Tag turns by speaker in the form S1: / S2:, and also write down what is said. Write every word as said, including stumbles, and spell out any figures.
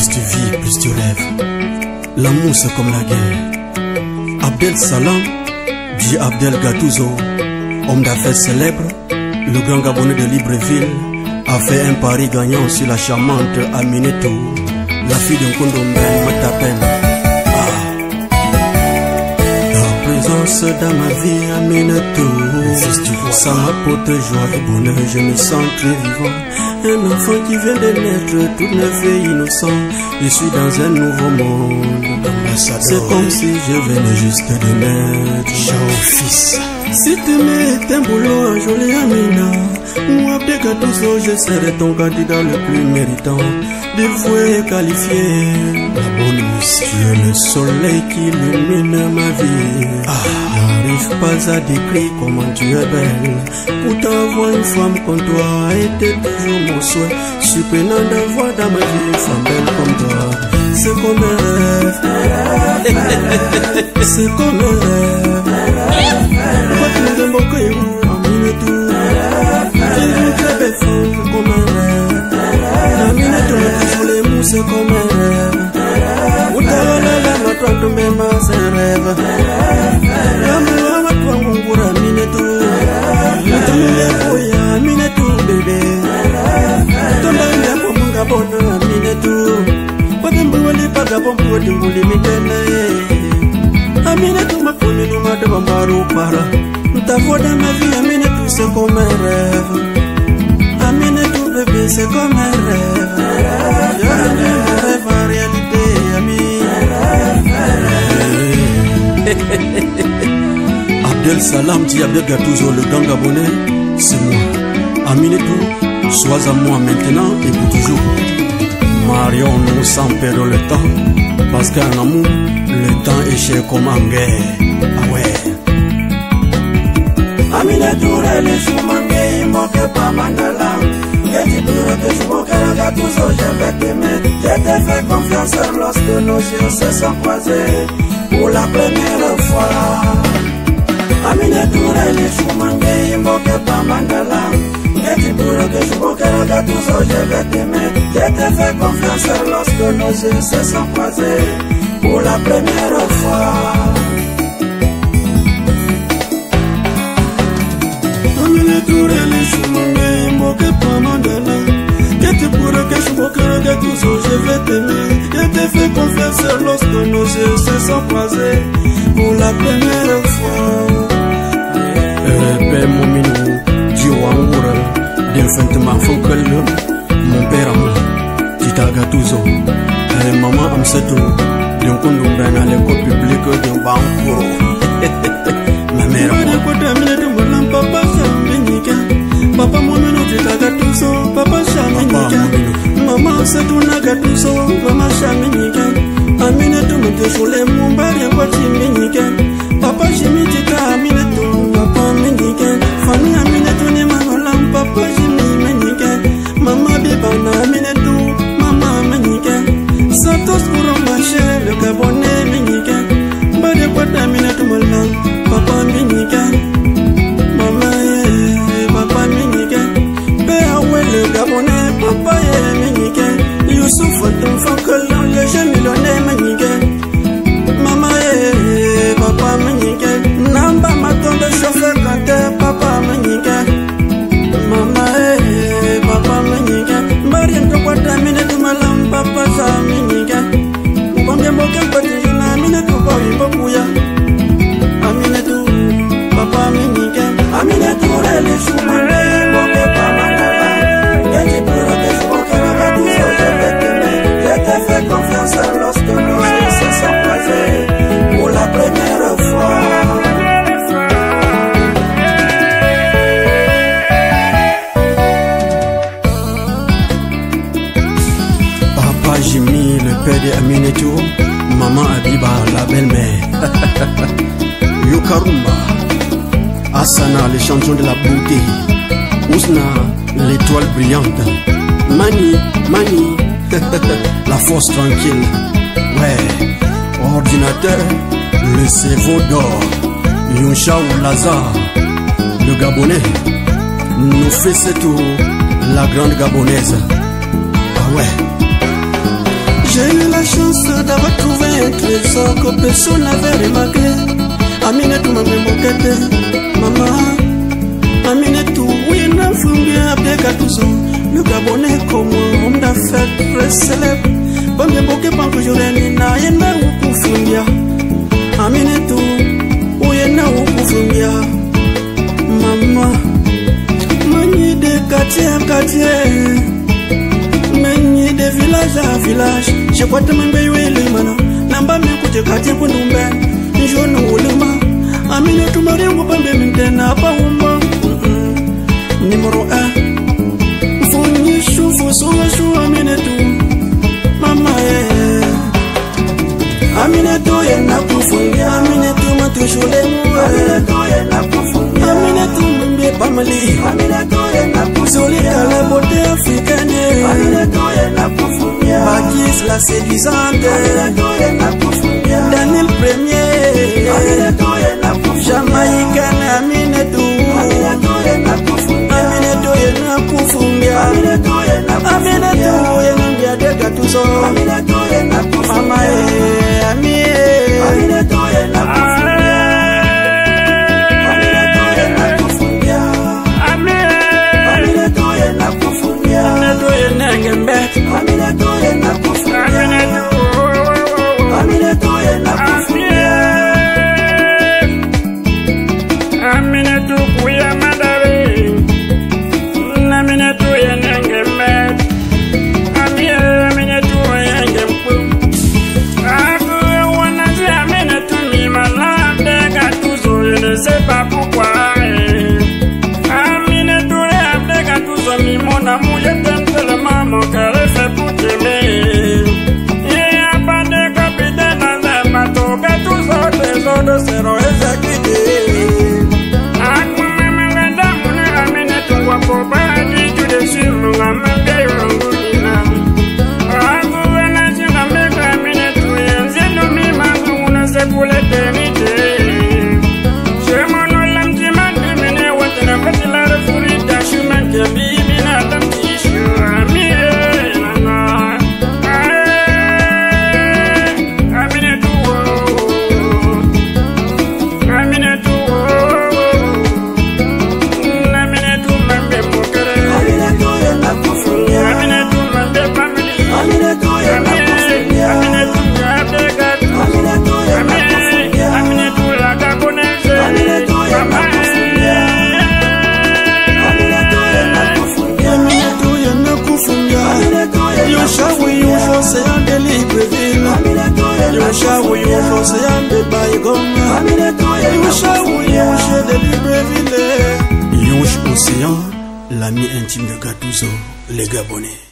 S1: tu vis, plus tu rêves. L'amour c'est comme la guerre. Abdel Salam, dit Abdel Gattuso, homme d'affaires célèbre, le grand Gabonais de Libreville, a fait un pari gagnant sur la charmante Aminetou, la fille d'un condomène Matapen. Ah. Ta présence dans ma vie, Aminetou, ça m'apporte joie et bonheur, je me sens très vivant. Un enfant qui vient de naître, tout neuf et innocent. Je suis dans un nouveau monde. C'est comme si je venais juste de naître. Ciao fils. Si tu mets un boulot à joli Amina, moi Abdel Gattuso, je serai ton candidat le plus méritant. Dévoué et qualifié, la bonne musique. Tu es le soleil qui illumine ma vie. Ah, n'arrive pas à décrire comment tu es belle. Pourtant avoir une femme comme toi était toujours mon souhait. Surprenant d'avoir dans ma vie une femme belle comme toi. C'est comme un rêve. C'est comme un rêve. Pourquoi tu me donnes beaucoup et vous, Aminetou? Tu es une très belle femme, comme un rêve. Aminetou, toujours les mots, c'est comme un rêve. Outalala, ma toi, tu m'aimes, c'est un rêve. L'amour, ma toi, mon goût, Aminetou. Tu m'aimes, Aminetou, bébé. Ton ami, pour mon gabon, Aminetou. Pas de m'oublier, pas de m'oublier, de m'oublier, Aminetou, ma poule, nous m'a demandé au para. Ta voix dans ma vie, Aminetou, c'est comme un rêve. Aminetou, bébé, c'est comme un rêve. Je rendu mon rêve en réalité, ami. Abdel Salam, dit Abdel Gattuso, le grand Gabonais, c'est moi. Aminetou, sois à moi maintenant et pour toujours. Marions nous sans perdre le temps, parce qu'en amour, le temps est cher comme en guerre. Ah ouais. Aminetou, les choumangé, il manque pas mandala. Que tu pourrais que je manque la Gattuso, je vais t'aimer. Je t'ai fait confiance lorsque nos yeux se sont croisés pour la première fois. Aminetou, les choumangé, il manque pas mandala. Que tu pourrais que je manque la Gattuso, je vais t'aimer. Je t'ai fait confiance lorsque nos yeux se sont croisés pour la première fois. Aminetou, les choumangé, il manque pas mandala. Que tu pourrais que je manque la Gattuso, je vais t'aimer. Je t'ai fait confiance lorsque nos yeux se sont croisés pour la première fois. Eh ben mon minou, Diouamoura, d'infantement Fonkel, mon père à moi, Tita Gattuso, et maman Amsetou, d'un condomène à l'école publique de Bancouro. Ma mère à moi. Papa Chaminika, Papa Momino Tita Gattuso, Papa Chaminika, Maman Amsetou Gattuso, Maman Chaminika, Aminetou me déjoulé mon bari en voiture Minika, Papa Chimitika, Aminetou, Papa Minika, Fanny Aminetou ni Manolam, Papa Jimmy Minika, Maman Bibana Aminetou, Maman Minika, Santos pour marcher, le Gabonais Minika, Bade Kwata Aminetou Malam, Papa Minika, Maman Papa Minika, Béaoué le Gabonais, Papa Minika, Youssouf Fatou Fonkel, le jeune millionnaire Minika, Maman Papa Minika, Namba Maton de chauffeur canteur, Papa Minika, Maman Papa Minika, Mariam Kwata Aminetou Malam, Papa Minika, Combien Mokel Patijuna, Aminetou Boy Bokuya, Aminetou, Papa Minika, Aminetou, les choumangé, Moké pas mandala. Que tu pourras que je manque la Gattuso, je vais t'aimer. Je t'ai fait confiance lorsque nos yeux se sont croisés pour la première fois. Papa Jimmy, le père de Aminetou, maman Abiba, la belle-mère. Yokarumba, Asana, le champion de la beauté. Ousna, l'étoile brillante. Mani, Mani, la force tranquille. Ouais, ordinateur, le cerveau d'or. Yuncha ou Lazare, le Gabonais. Nous fait ce tour, la grande Gabonaise. Ah ouais. J'ai eu la chance d'avoir trouvé un trésor que personne n'avait remarqué. Aminetou m'a m'embokete, maman. Aminetou, oui, n'a fumé après quatorze ans. Le Gabonais comme homme d'affaires très célèbre. Bon, mais beaucoup pas que j'aurais ni na yena ou kufumbia. Aminetou, oui, yena ou kufumbia. Maman, mani de quartier à quartier. Mani de village à village. Je crois que m'en béoué les manos. Namba me coûte quartier pour nous ben. Je ne voulais pas. Aminetou m'a dit ou pas me maintenir pas ou pas. Numéro un. Foni chou fou so chou Aminetou. Mama eh. Aminetou ye na kufungia. Aminetou m'a toujours les mots. Aminetou ye na kufungia. Aminetou m'embie pas mali. Aminetou ye na kufungia. Solide la beauté africaine. Aminetou ye na kufungia. Bakis la séduisante. Aminetou ye na kufungia. Daniel Premier. Aminetou ye na kufungia. Jamaïcaine Aminetou. Aminetou ye na kufungia. Aminetou ye na kufungia. Aminetou ye na kufungia. Aminetou ye na mbia de gatuzo. Aminetou ye na kufungia. Mama eh, ami eh. Aminetou ye na kufungia. Aminetou ye na kufungia. Ami eh. Aminetou ye na kufungia. Aminetou ye na ngembek. Aminetou ye na kufungia. Aminetou. Aminetou ye na kufungia. Aminetou kuya madare. Aminetou ye na ngembek. Ami eh, Aminetou ye ngempu. Aku wana zi Aminetou mi malade gatuzo. Je ne sais pas pourquoi. Aminetou ye abde gatuzo mi mon amour. Je t'aime tellement mon cœur est fait pour t'aimer. Il a pas de capitaine dans un bateau. Gatuzo des eaux de seront exécutés. Aku mama ganda mune Aminetou wako badi tu dessus mon amende yongulina. Aku wana zi Aminetou yenzienu mi mangu una se pour l'éternité. Je m'en ai l'âme qui m'a démené. Ouate na fati la refuri da chemin que bibi na l'âme qui chou. Ami eh nana. Aminetou oh. Aminetou oh. Aminetou m'embe mokere. Aminetou ye na kufungia. Aminetou m'embe family. Aminetou ye na kufungia. Aminetou m'embe gâteau. Aminetou ye na kufungia. Aminetou la Gabonaise. Aminetou ye na kufungia. Aminetou ye na kufungia. Aminetou ye na kufungia. Yo shawu yo chose ande Libreville. Yo shawu yo chose ande Baïgoma. Yo shawu yo chose de Libreville. Yonche Océan, l'ami intime de Gattuso, les Gabonais.